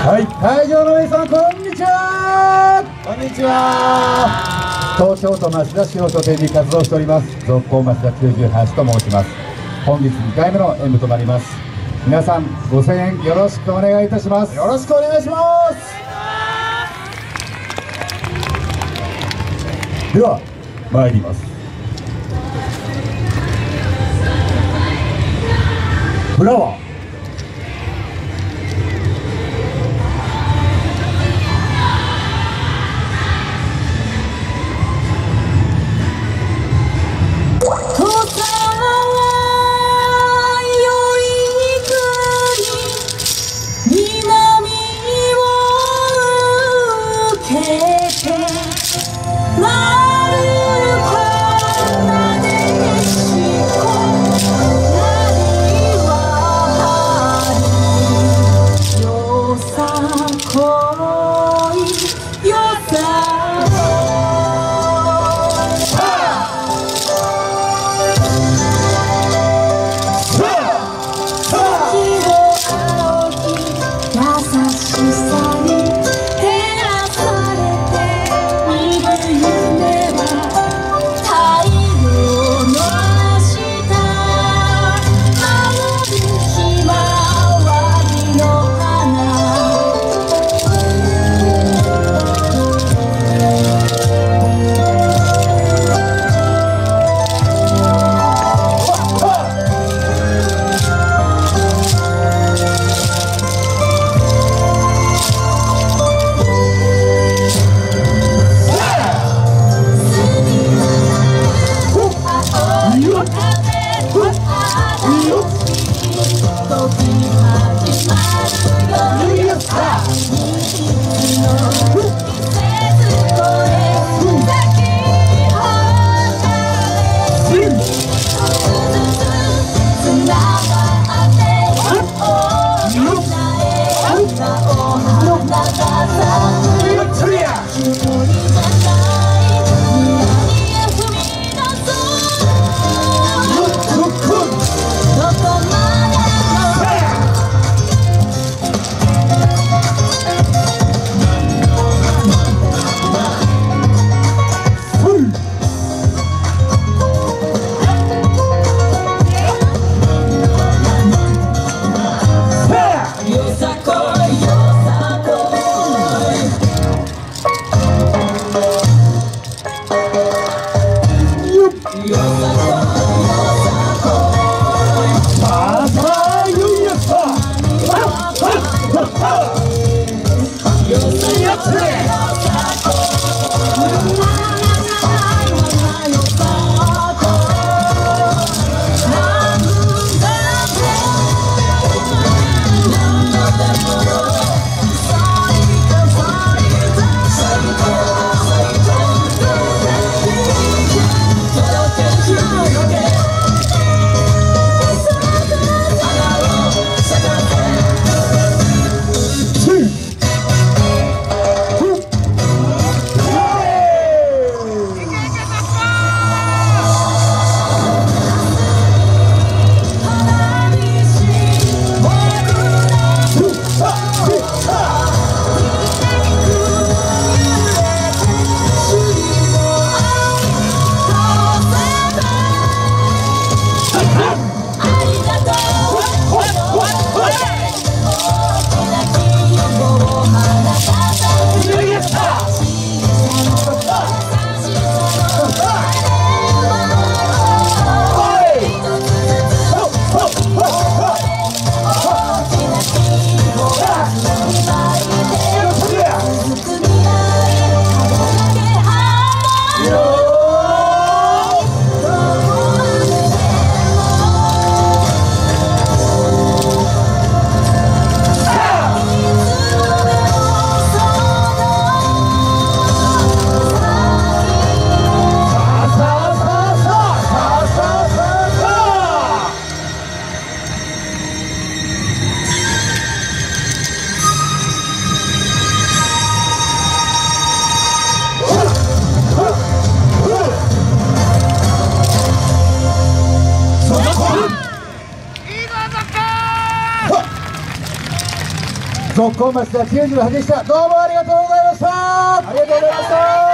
はい、会場の皆さん、こんにちは。こんにちは。東京都町田市を拠点に活動しております続行町田98と申します。本日2回目の演舞となります。皆さんご声援よろしくお願いいたします。よろしくお願いします。では参ります。フラワー続行町田98でした。どうもありがとうございました。ありがとうございました。